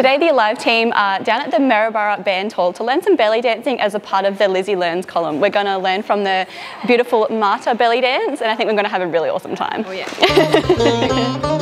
Today the Alive team are down at the Maryborough Band Hall to learn some belly dancing as a part of the Lizzie Learns column. We're going to learn from the beautiful Marta belly dance, and I think we're going to have a really awesome time. Oh yeah.